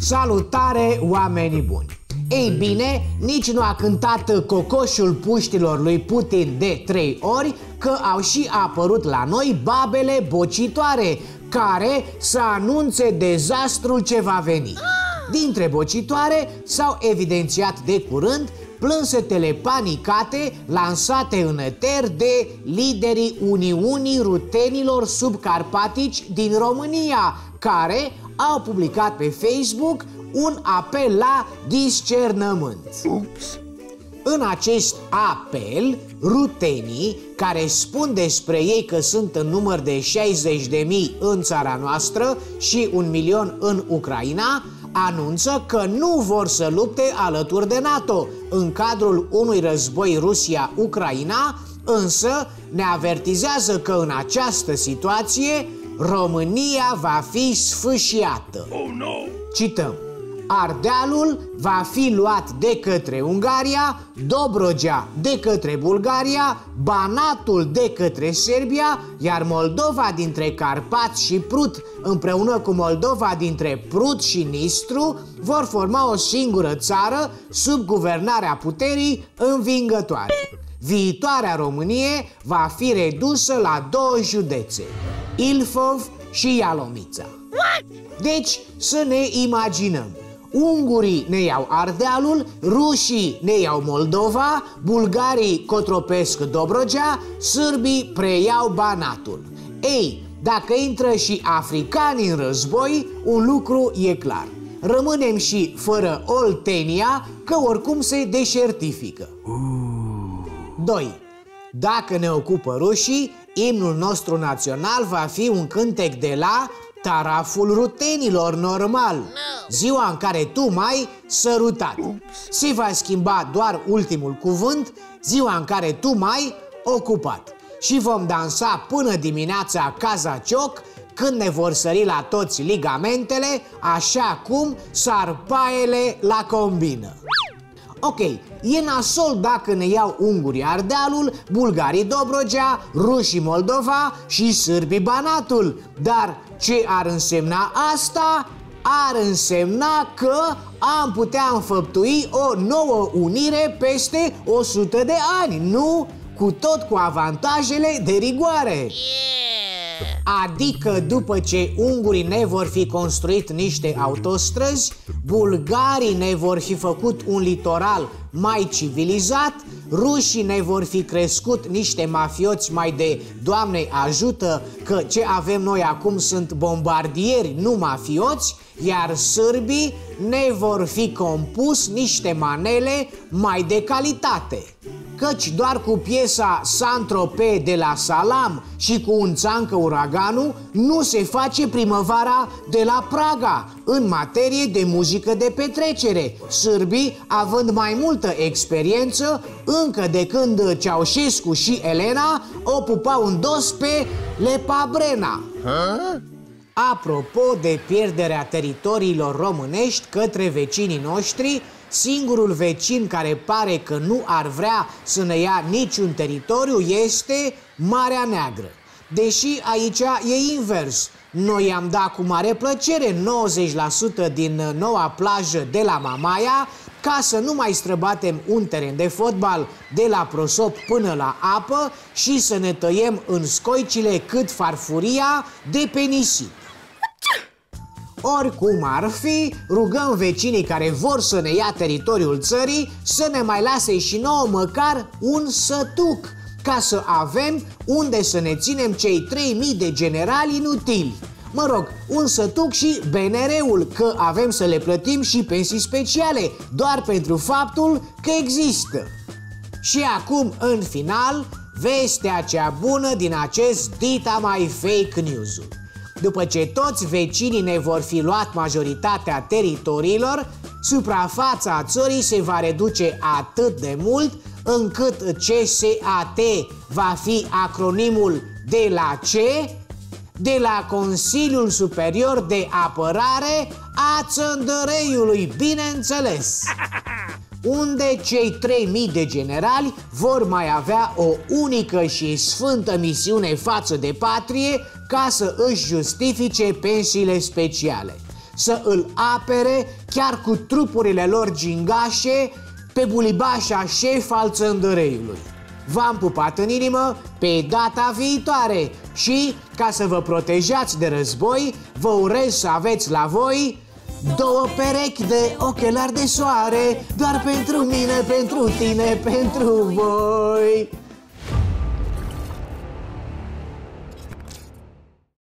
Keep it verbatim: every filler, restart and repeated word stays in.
Salutare, oamenii buni! Ei bine, nici nu a cântat cocoșul puștilor lui Putin de trei ori că au și apărut la noi babele bocitoare, care să anunțe dezastrul ce va veni. Dintre bocitoare s-au evidențiat de curând plânsetele panicate lansate în eter de liderii Uniunii Rutenilor Subcarpatici din România, care au publicat pe Facebook un apel la discernământ. Ups. În acest apel, rutenii, care spun despre ei că sunt în număr de șaizeci de mii în țara noastră și un milion în Ucraina, anunță că nu vor să lupte alături de NATO în cadrul unui război Rusia-Ucraina, însă ne avertizează că în această situație România va fi sfâșiată. Oh, no. Cităm: Ardealul va fi luat de către Ungaria, Dobrogea de către Bulgaria, Banatul de către Serbia, iar Moldova dintre Carpați și Prut împreună cu Moldova dintre Prut și Nistru vor forma o singură țară sub guvernarea puterii învingătoare. Viitoarea Românie va fi redusă la două județe, Ilfov și Ialomița. Deci să ne imaginăm: ungurii ne iau Ardealul, rușii ne iau Moldova, bulgarii cotropesc Dobrogea, sârbii preiau Banatul. Ei, dacă intră și africanii în război, un lucru e clar: rămânem și fără Oltenia, că oricum se deșertifică. doi. Dacă ne ocupă rușii, imnul nostru național va fi un cântec de la Taraful Rutenilor, normal, ziua în care tu m-ai sărutat. Se va schimba doar ultimul cuvânt, ziua în care tu m-ai ocupat. Și vom dansa până dimineața cazacioc, când ne vor sări la toți ligamentele, așa cum sar paiele la combină. Ok, e nasol dacă ne iau ungurii Ardealul, bulgarii Dobrogea, rușii Moldova și sârbii Banatul. Dar ce ar însemna asta? Ar însemna că am putea înfăptui o nouă unire peste o sută de ani, nu? Cu tot cu avantajele de rigoare. Adică după ce ungurii ne vor fi construit niște autostrăzi, bulgarii ne vor fi făcut un litoral mai civilizat, rușii ne vor fi crescut niște mafioți mai de Doamne ajută, că ce avem noi acum sunt bombardieri, nu mafioți, iar sârbii ne vor fi compus niște manele mai de calitate. Căci doar cu piesa Saint-Tropez de la Salam și cu un țancă Uraganul nu se face primăvara de la Praga în materie de muzică de petrecere, sârbii având mai multă experiență încă de când Ceaușescu și Elena o pupau în dos pe Lepa Brena. Apropo de pierderea teritoriilor românești către vecinii noștri, singurul vecin care pare că nu ar vrea să ne ia niciun teritoriu este Marea Neagră. Deși aici e invers. Noi i-am dat cu mare plăcere nouăzeci la sută din noua plajă de la Mamaia, ca să nu mai străbatem un teren de fotbal de la prosop până la apă și să ne tăiem în scoicile cât farfuria de pe nisip. Oricum ar fi, rugăm vecinii care vor să ne ia teritoriul țării să ne mai lase și nouă măcar un sătuc, ca să avem unde să ne ținem cei trei mii de generali inutili. Mă rog, un sătuc și B N R-ul, că avem să le plătim și pensii speciale, doar pentru faptul că există. Și acum, în final, vestea cea bună din acest dita mai fake news-ul. După ce toți vecinii ne vor fi luat majoritatea teritoriilor, suprafața țării se va reduce atât de mult încât C S A T va fi acronimul de la ce? De la Consiliul Superior de Apărare a Țăndăreiului, bineînțeles. Unde cei trei mii de generali vor mai avea o unică și sfântă misiune față de patrie, ca să își justifice pensiile speciale. să îl apere chiar cu trupurile lor gingașe pe bulibașa șef al Țăndăreiului. V-am pupat în inimă, pe data viitoare și, ca să vă protejați de război, vă urez să aveți la voi două perechi de ochelari de soare, doar pentru mine, pentru tine, pentru voi.